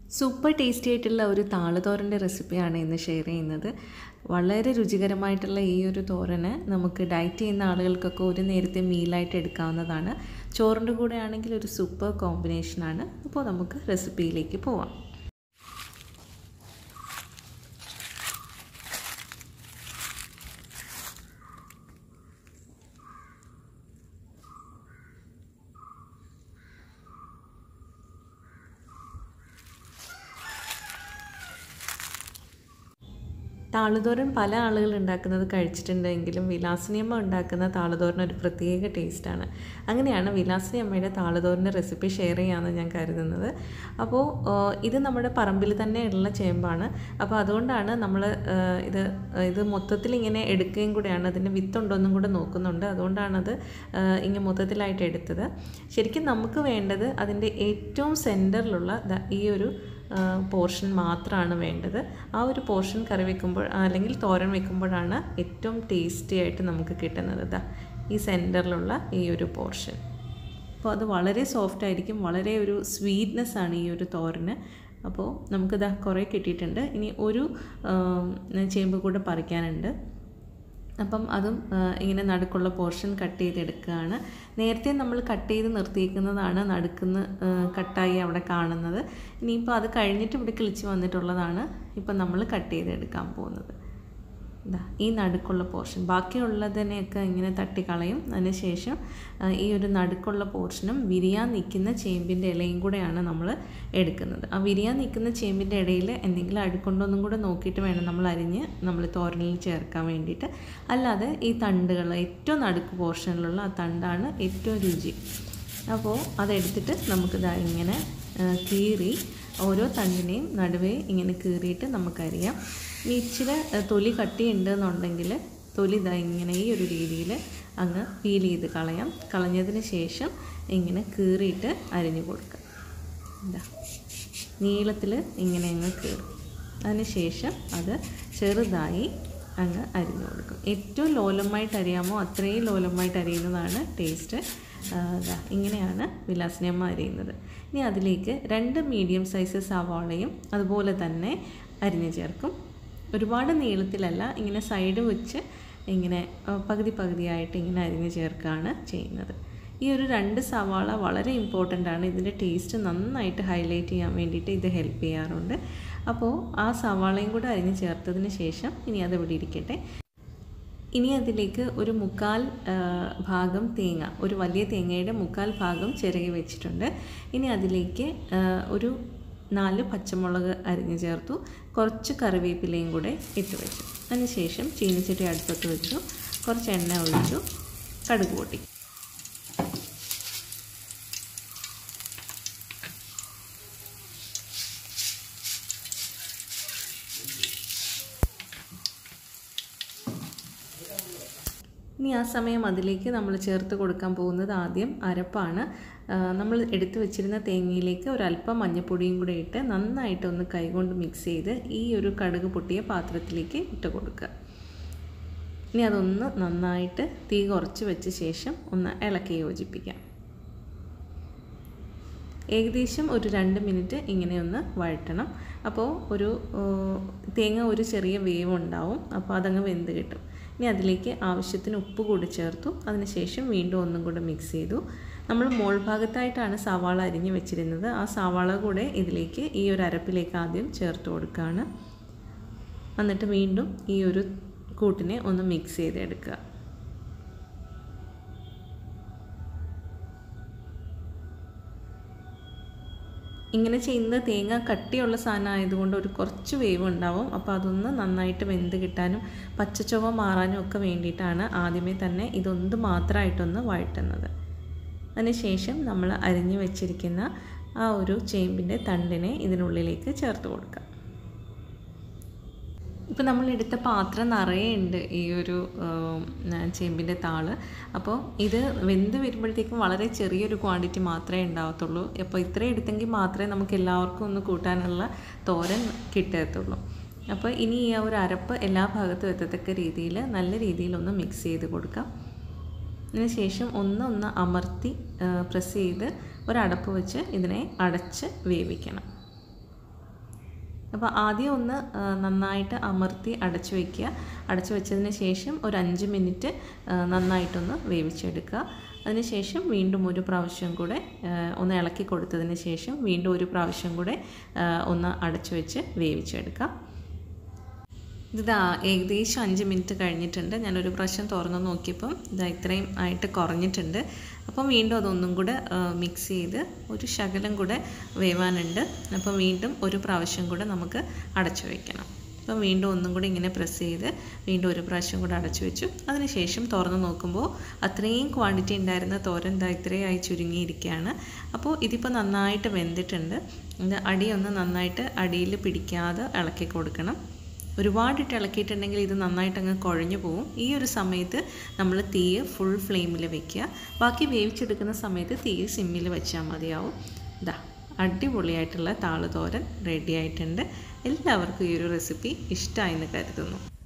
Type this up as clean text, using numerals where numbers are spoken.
Super tasty ആയിട്ടുള്ള ഒരു താളുതോരൻ്റെ റെസിപ്പിയാണ് ഇന്ന് ഷെയർ ചെയ്യുന്നത്. വളരെ രുചികരമായിട്ടുള്ള ഈ ഒരു തോരന് നമുക്ക് ഡയറ്റ് ചെയ്യുന്ന ആളുകൾക്കൊക്കെ ഒരു നേരത്തെ മീലായിട്ട് എടുക്കാവുന്നതാണ്. ചോറിൻ്റെ കൂടെ ആണെങ്കിൽ ഒരു സൂപ്പർ കോമ്പിനേഷനാണ്. അപ്പോൾ നമുക്ക് റെസിപ്പിയിലേക്ക് പോവാം. താളുതോരൻ പല ആളുകൾ ഉണ്ടാക്കുന്നത് കഴിച്ചിട്ടുണ്ടെങ്കിലും വിലാസിനിയമ്മ ഉണ്ടാക്കുന്ന താളുതോരൻ ഒരു പ്രത്യേക ടേസ്റ്റാണ്. അങ്ങനെയാണ് വിലാസിനിയമ്മയുടെ താളുതോരൻ്റെ റെസിപ്പി ഷെയർ ചെയ്യാമെന്ന് ഞാൻ കരുതുന്നത്. അപ്പോൾ ഇത് നമ്മുടെ പറമ്പിൽ തന്നെ ഉള്ള ചേമ്പാണ്. അപ്പോൾ അതുകൊണ്ടാണ് നമ്മൾ ഇത് മൊത്തത്തിൽ ഇങ്ങനെ എടുക്കുകയും കൂടെയാണ്. അതിൻ്റെ വിത്തുണ്ടോയെന്നും കൂടെ നോക്കുന്നുണ്ട്. അതുകൊണ്ടാണത് ഇങ്ങനെ മൊത്തത്തിലായിട്ട് എടുത്തത്. ശരിക്കും നമുക്ക് വേണ്ടത് അതിൻ്റെ ഏറ്റവും സെൻറ്ററിലുള്ള ഈ ഒരു പോർഷൻ മാത്രമാണ് വേണ്ടത്. ആ ഒരു പോർഷൻ കറി വെക്കുമ്പോൾ അല്ലെങ്കിൽ തോരൻ വെക്കുമ്പോഴാണ് ഏറ്റവും ടേസ്റ്റി ആയിട്ട് നമുക്ക് കിട്ടുന്നത്. ഈ സെൻറ്ററിലുള്ള ഈ ഒരു പോർഷൻ. അപ്പോൾ അത് വളരെ സോഫ്റ്റ് ആയിരിക്കും. വളരെ ഒരു സ്വീറ്റ്നെസ് ആണ് ഈ ഒരു തോരന്. അപ്പോൾ നമുക്കിത് കുറേ കിട്ടിയിട്ടുണ്ട്. ഇനി ഒരു ചേമ്പ് കൂടെ പറിക്കാനുണ്ട്. അപ്പം അതും ഇങ്ങനെ നടുക്കുള്ള പോർഷൻ കട്ട് ചെയ്തെടുക്കുകയാണ്. നേരത്തെ നമ്മൾ കട്ട് ചെയ്ത് നിർത്തിയിരിക്കുന്നതാണ് നടുക്കുന്ന് കട്ടായി അവിടെ കാണുന്നത്. ഇനിയിപ്പോൾ അത് കഴിഞ്ഞിട്ട് ഇവിടെ കിളിച്ച് വന്നിട്ടുള്ളതാണ് ഇപ്പം നമ്മൾ കട്ട് ചെയ്തെടുക്കാൻ പോകുന്നത്. ഈ നടുക്കുള്ള പോർഷൻ ബാക്കിയുള്ളതിനെയൊക്കെ ഇങ്ങനെ തട്ടിക്കളയും. അതിനുശേഷം ഈ ഒരു നടുക്കുള്ള പോർഷനും വിരിയാൻ നിൽക്കുന്ന ചേമ്പിൻ്റെ ഇലയും കൂടെയാണ് നമ്മൾ എടുക്കുന്നത്. ആ വിരിയാൻ നിൽക്കുന്ന ചേമ്പിൻ്റെ ഇടയിൽ എന്തെങ്കിലും അടുക്കൊണ്ടൊന്നും കൂടെ നോക്കിയിട്ട് വേണം നമ്മൾ അരിഞ്ഞ് നമ്മൾ തോരനിൽ ചേർക്കാൻ വേണ്ടിയിട്ട്. അല്ലാതെ ഈ തണ്ടുകൾ ഏറ്റവും നടുക്ക് പോർഷനിലുള്ള ആ തണ്ടാണ് ഏറ്റവും രുചി. അപ്പോൾ അതെടുത്തിട്ട് നമുക്കിതാ ഇങ്ങനെ കീറി ഓരോ തണ്ടിനെയും നടുവേ ഇങ്ങനെ കീറിയിട്ട് നമുക്കറിയാം. ഇച്ചിരി തൊലി കട്ടിയുണ്ടെന്നുണ്ടെങ്കിൽ തൊലി ഇതാ ഇങ്ങനെ ഈ ഒരു രീതിയിൽ അങ്ങ് പീൽ ചെയ്ത് കളയാം. കളഞ്ഞതിന് ശേഷം ഇങ്ങനെ കീറിയിട്ട് അരിഞ്ഞു കൊടുക്കാം. നീളത്തിൽ ഇങ്ങനെ അങ്ങ് കീറും. അതിന് ശേഷം അത് ചെറുതായി അങ്ങ് അരിഞ്ഞു കൊടുക്കും. ഏറ്റവും ലോലമായിട്ട് അരിയാമോ അത്രയും ലോലമായിട്ട് അരിയുന്നതാണ് ടേസ്റ്റ്. ഇങ്ങനെയാണ് വിലാസിനിയമ്മ അരിയുന്നത്. ഇനി അതിലേക്ക് 2 മീഡിയം സൈസ് സവാളയും അതുപോലെ തന്നെ അരിഞ്ഞ് ചേർക്കും. ഒരുപാട് നീളത്തിലല്ല, ഇങ്ങനെ സൈഡ് വെച്ച് ഇങ്ങനെ പകുതിയായിട്ട് ഇങ്ങനെ അരിഞ്ഞ് ചേർക്കുകയാണ് ചെയ്യുന്നത്. ഈ ഒരു 2 സവാള വളരെ ഇമ്പോർട്ടൻ്റ് ആണ്. ഇതിൻ്റെ ടേസ്റ്റ് നന്നായിട്ട് ഹൈലൈറ്റ് ചെയ്യാൻ വേണ്ടിയിട്ട് ഇത് ഹെൽപ്പ് ചെയ്യാറുണ്ട്. അപ്പോൾ ആ സവാളയും കൂടെ അരിഞ്ഞ് ചേർത്തതിന് ശേഷം ഇനി അത് ഇവിടെ ഇരിക്കട്ടെ. ഇനി അതിലേക്ക് ഒരു 1/4 ഭാഗം തേങ്ങ, ഒരു വലിയ തേങ്ങയുടെ 1/4 ഭാഗം ചിരകി വെച്ചിട്ടുണ്ട്. ഇനി അതിലേക്ക് ഒരു 4 പച്ചമുളക് അരിഞ്ഞ് ചേർത്തു. കുറച്ച് കറിവേപ്പിലയും കൂടെ ഇട്ട് വെച്ചു. അതിനുശേഷം ചീനിച്ചട്ടി അടുപ്പത്ത് വെച്ചു. കുറച്ച് എണ്ണ ഒഴിച്ചു. കടുക് പൊട്ടി. ഇനി ആ സമയം അതിലേക്ക് നമ്മൾ ചേർത്ത് കൊടുക്കാൻ പോകുന്നത് ആദ്യം അരപ്പാണ്. നമ്മൾ എടുത്തു വെച്ചിരുന്ന തേങ്ങയിലേക്ക് ഒരല്പം മഞ്ഞൾപ്പൊടിയും കൂടെ ഇട്ട് നന്നായിട്ടൊന്ന് കൈകൊണ്ട് മിക്സ് ചെയ്ത് ഈ ഒരു കടുക് പൊട്ടിയ പാത്രത്തിലേക്ക് ഇട്ട് കൊടുക്കുക. ഇനി അതൊന്ന് നന്നായിട്ട് തീ കുറച്ച് വെച്ച ശേഷം ഒന്ന് ഇളക്കി യോജിപ്പിക്കാം. ഏകദേശം ഒരു 2 മിനിറ്റ് ഇങ്ങനെ ഒന്ന് വഴറ്റണം. അപ്പോൾ തേങ്ങ ഒരു ചെറിയ വേവ് ഉണ്ടാവും. അപ്പോൾ അതങ്ങ് വെന്ത് കിട്ടും. ഇനി അതിലേക്ക് ആവശ്യത്തിന് ഉപ്പ് കൂടി ചേർത്തു. അതിനുശേഷം വീണ്ടും ഒന്നും കൂടെ മിക്സ് ചെയ്തു. നമ്മൾ മോൾ ഭാഗത്തായിട്ടാണ് സവാള അരിഞ്ഞ് വെച്ചിരുന്നത്. ആ സവാള കൂടെ ഇതിലേക്ക് ഈ ഒരു അരപ്പിലേക്ക് ആദ്യം ചേർത്ത് കൊടുക്കുകയാണ്. എന്നിട്ട് വീണ്ടും ഈ ഒരു കൂട്ടിനെ ഒന്ന് മിക്സ് ചെയ്തെടുക്കുക. ഇങ്ങനെ ചെയ്യുന്നത് തേങ്ങ കട്ടിയുള്ള സാധനം ആയതുകൊണ്ട് ഒരു കുറച്ച് വേവ് ഉണ്ടാവും. അപ്പോൾ അതൊന്ന് നന്നായിട്ട് വെന്ത് കിട്ടാനും പച്ചച്ചുവ മാറാനും ഒക്കെ വേണ്ടിയിട്ടാണ് ആദ്യമേ തന്നെ ഇതൊന്ന് മാത്രമായിട്ടൊന്ന് വഴറ്റുന്നത്. അതിനുശേഷം നമ്മൾ അരിഞ്ഞു വെച്ചിരിക്കുന്ന ആ ഒരു ചേമ്പിൻ്റെ തണ്ടിനെ ഇതിനുള്ളിലേക്ക് ചേർത്ത് കൊടുക്കാം. ഇപ്പോൾ നമ്മൾ എടുത്ത പാത്രം നിറയെ ഉണ്ട് ഈ ഒരു ചേമ്പിൻ്റെ താള്. അപ്പോൾ ഇത് വെന്ത് വരുമ്പോഴത്തേക്കും വളരെ ചെറിയൊരു ക്വാണ്ടിറ്റി മാത്രമേ ഉണ്ടാവത്തുള്ളൂ. അപ്പോൾ ഇത്രയും എടുത്തെങ്കിൽ മാത്രമേ നമുക്ക് എല്ലാവർക്കും ഒന്ന് കൂട്ടാനുള്ള തോരൻ കിട്ടത്തുള്ളൂ. അപ്പോൾ ഇനി ഈ ഒരു അരപ്പ് എല്ലാ ഭാഗത്തും എത്തത്തക്ക രീതിയിൽ നല്ല രീതിയിലൊന്ന് മിക്സ് ചെയ്ത് കൊടുക്കാം. അതിനുശേഷം ഒന്ന് അമർത്തി പ്രസ് ചെയ്ത് ഒരടപ്പ് വെച്ച് ഇതിനെ അടച്ച് വേവിക്കണം. അപ്പോൾ ആദ്യം ഒന്ന് നന്നായിട്ട് അമർത്തി അടച്ചു വയ്ക്കുക. അടച്ചു വെച്ചതിന് ശേഷം ഒരു 5 മിനിറ്റ് നന്നായിട്ടൊന്ന് വേവിച്ചെടുക്കുക. അതിനുശേഷം വീണ്ടും ഒരു പ്രാവശ്യം കൂടെ ഒന്ന് ഇളക്കി കൊടുത്തതിന് ശേഷം വീണ്ടും ഒരു പ്രാവശ്യം കൂടെ ഒന്ന് അടച്ചു വെച്ച് വേവിച്ചെടുക്കുക. ഇതാ ഏകദേശം 5 മിനിറ്റ് കഴിഞ്ഞിട്ടുണ്ട്. ഞാനൊരു പ്രാവശ്യം തുറന്ന് നോക്കിയപ്പം ഇതാ ഇത്രയും ആയിട്ട് കുറഞ്ഞിട്ടുണ്ട്. അപ്പം വീണ്ടും അതൊന്നും കൂടെ മിക്സ് ചെയ്ത് ഒരു ശകലം കൂടെ വേവാനുണ്ട്. അപ്പം വീണ്ടും ഒരു പ്രാവശ്യം കൂടെ നമുക്ക് അടച്ചു വയ്ക്കണം. അപ്പം വീണ്ടും ഒന്നും കൂടി ഇങ്ങനെ പ്രസ് ചെയ്ത് വീണ്ടും ഒരു പ്രാവശ്യം കൂടെ അടച്ചു വെച്ചു. അതിനുശേഷം തുറന്ന് നോക്കുമ്പോൾ അത്രയും ക്വാണ്ടിറ്റി ഉണ്ടായിരുന്ന തോരൻ ഇതാ ഇത്രയായി ചുരുങ്ങിയിരിക്കുകയാണ്. അപ്പോൾ ഇതിപ്പോൾ നന്നായിട്ട് വെന്തിട്ടുണ്ട്. അടിയൊന്ന് നന്നായിട്ട് അടിയിൽ പിടിക്കാതെ ഇളക്കി കൊടുക്കണം. ഒരുപാടിട്ട് ഇളക്കിയിട്ടുണ്ടെങ്കിൽ ഇത് നന്നായിട്ട് അങ്ങ് കുഴഞ്ഞു പോകും. ഈ ഒരു സമയത്ത് നമ്മൾ തീ ഫുൾ ഫ്ലെയിമിൽ വെക്കുക. ബാക്കി വേവിച്ചെടുക്കുന്ന സമയത്ത് തീ സിമ്മിൽ വെച്ചാൽ മതിയാവും. ഇതാ അടിപൊളിയായിട്ടുള്ള താളുതോരൻ റെഡി ആയിട്ടുണ്ട്. എല്ലാവർക്കും ഈ ഒരു റെസിപ്പി ഇഷ്ടമായെന്ന് കരുതുന്നു.